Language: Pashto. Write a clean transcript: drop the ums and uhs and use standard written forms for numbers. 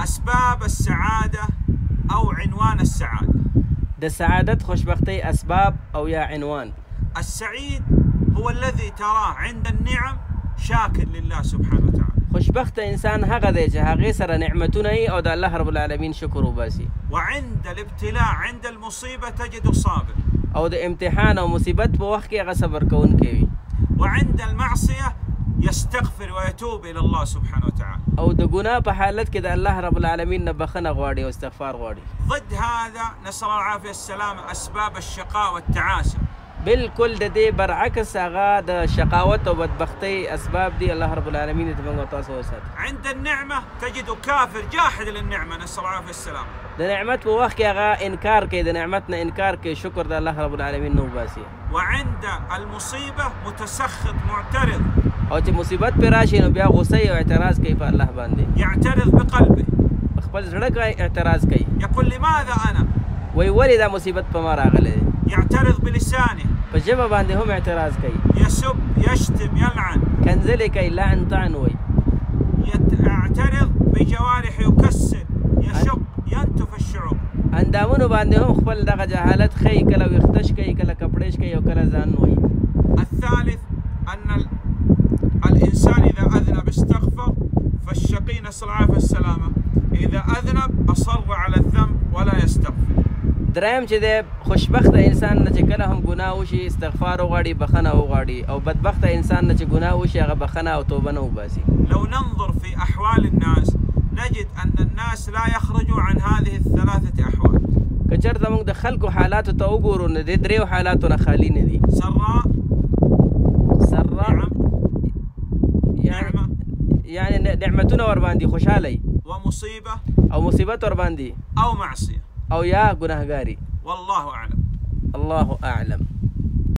أسباب السعادة أو عنوان السعادة. د سعادت خوشبختي اسباب او يا عنوان. السعيد هو الذي تراه عند النعم شاكر لله سبحانه وتعالى. خوشبخت انسان هغه دی چې هغه سره نعمتونه ای او د الله رب العالمین شکر وباسي. وعند الابتلاء عند المصيبة تجد صابر. او د امتحان او مصیبت په وخت کې هغه صبر کوونکی وي. وعند المعصية يستغفر ويتوب إلى الله سبحانه وتعالى. او د ګناه په حالت کې د الله رب العالمین نه بخنه غواړي او استغفار غواړي. ضد هذا نسأل الله العافية السلامة أسباب الشقاء والتعاسة. بالکل د دې برعکس هغه د شقاوت او بدبختۍ اسباب دي. الله رب العالمین دې موږ تاسو وساتي. عند النعمة تجد كافر جاحد للنعمة نسأل الله العافية السلامة. د نعمت په وخت کې هغه انکار کوي، د نعمت نه انکار کوي، شکر د الله رب العالمین نه وباسي. وعند المصيبة متسخط معترض. او چې مصیبت پې راشي نو بیا غصه او اعتراض کوي په الله باندې. يعترض بقلبه. خپل زړه کې اعتراض کوي. يقول لماذا أنا؟ وای ولې دا مصیبت په ما راغلی. يعترض بلسانه. په ژبه باندې هم اعتراض کوي. يسب يشتم يلعن. کنځلې کوي، لعن طعن وای. يعترض بجوارح يكسر يشق ينتف الشعوب. اندامونو باندې هم خپل دغه جهالت ښیي، کله ویښتش کوي، کله کپړېش کوي او کله ځان وایي. الثالث أن الإنسان إذا أذنب استغفر، فالشقي نسأل الله العافية السلامة إذا أذنب أصر على الذنب ولا يستغفر. دریم چې دی خوشبخته انسان نه چې کله هم ګناه وشي استغفار وغواړي، بخښنه وغواړي، او بدبخته انسان نه چې ګناه وشي هغه بخښنه او توبه نه وباسي. لو ننظر في أحوال الناس نجد أن الناس لا يخرجوا عن هذه الثلاثة أحوال. که چېرته موږ د خلکو حالاتو ته وګورو نو د دریو حالاتو نه خالي نه دي. سراء يعني نعمتونه ور باندې خوشحالي، ومصيبة او مصیبت ور باندې، أو معصية، او یا ګناهګاري. والله أعلم. الله أعلم.